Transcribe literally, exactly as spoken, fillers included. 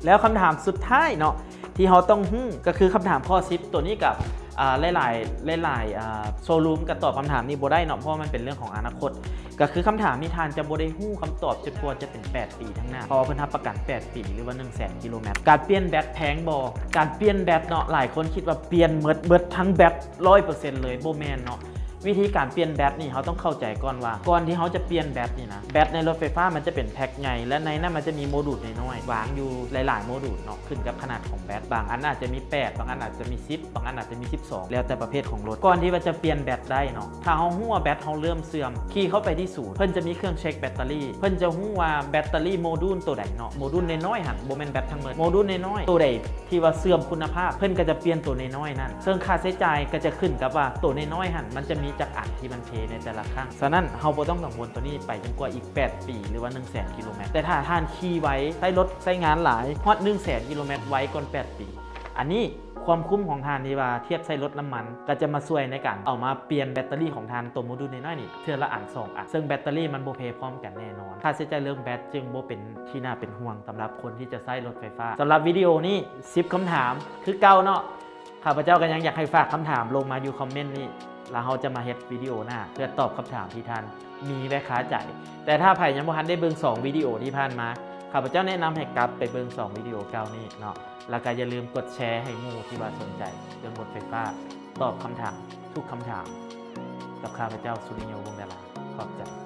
แล้วคำถามสุดท้ายเนาะที่เราต้องฮู้ก็คือคำถามข้อสิบตัวนี้กับหลายๆหลายๆโชว์รูมก็ตอบคำถามนี้บ่ได้เนาะเพราะมันเป็นเรื่องของอนาคตก็คือคำถามนี้ทานจะบ่ได้ฮู้คำตอบจนกว่าจะเป็นแปดปีทั้งหน้าเพราะว่าเพิ่นรับประกันแปดปีหรือว่า หนึ่งแสน กิโลเมตรการเปลี่ยนแบตแพงบ่การเปลี่ยนแบตเนาะหลายคนคิดว่าเปลี่ยนเบิดเบิดทั้งแบต ร้อยเปอร์เซ็นต์ เลยบ่แม่นเนาะวิธีการเปลี่ยนแบตนี่เขาต้องเข้าใจก่อนว่าก่อนที่เขาจะเปลี่ยนแบตนี่นะแบตในรถไฟฟ้ามันจะเป็นแพ็คใหญ่และในนั้นมันจะมีโมดูลน้อยๆวางอยู่หลายๆโมดูลเนาะขึ้นกับขนาดของแบตบางอันอาจจะมีแปดบางอันอาจจะมีสิบบางอันอาจจะมีสิบสองแล้วแต่ประเภทของรถก่อนที่ว่าจะเปลี่ยนแบตได้เนาะถ้าเขาฮู้ว่าแบตเขาเริ่มเสื่อมขี่เข้าไปที่ศูนย์เพิ่นจะมีเครื่องเช็คแบตเตอรี่เพิ่นจะฮู้ว่าแบตเตอรี่โมดูลตัวใดเนาะโมดูลน้อยๆหั่นบ่แม่นแบตทั้งหมดโมดูลน้อยๆตัวใดที่ว่าเสื่อมคุณภาพเพิ่นก็จะเปลี่ยนตัวน้อยๆนั่นซึ่งค่าใช้จ่ายก็จะขึ้นกับว่าตัวน้อยๆหั่นมันจะมีจักอันที่มันในแต่ละครั้งฉะนั้นเราบ่ต้องกังวลตัวนี้ไปจนกว่าอีกแปดปีหรือว่า หนึ่งแสน กิโลเมตรแต่ถ้าท่านขี่ไว้ใช้รถใช้งานหลายฮอด หนึ่งแสน กิโลเมตรไว้ก่อนแปดปีอันนี้ความคุ้มของท่านนี่ว่าเทียบใช้รถน้ำมันก็จะมาช่วยในการเอามาเปลี่ยนแบตเตอรี่ของท่านตัวโมดูลน้อยๆนี่เทื่อละอันสองอันซึ่งแบตเตอรี่มันบ่เพพร้อมกันแน่นอนค่าใช้จ่ายเรื่องแบตจึงบ่เป็นที่น่าเป็นห่วงสำหรับคนที่จะใช้รถไฟฟ้าสำหรับวิดีโอนี้สิบคำถามคือเก่าเนาะข้าพเจ้าก็ยังอยากให้ฝากคำถามลงมาอยู่คอมเมนต์นี้แล้วเราจะมาเฮ็ดวิดีโอหน้าเพื่อตอบคำถามที่ท่านมีแวะค้าใจแต่ถ้าใครยังบ่ทันได้เบิ่งสองวิดีโอที่ผ่านมาข้าพเจ้าแนะนำให้กลับไปเบิ่งสองวิดีโอเก่านี้เนาะแล้วก็อย่าลืมกดแชร์ให้หมู่ที่ว่าสนใจเรื่องรถไฟฟ้าตอบคำถามทุกคำถามกับข้าพเจ้าสุริโยวงศ์ดาราขอบใจ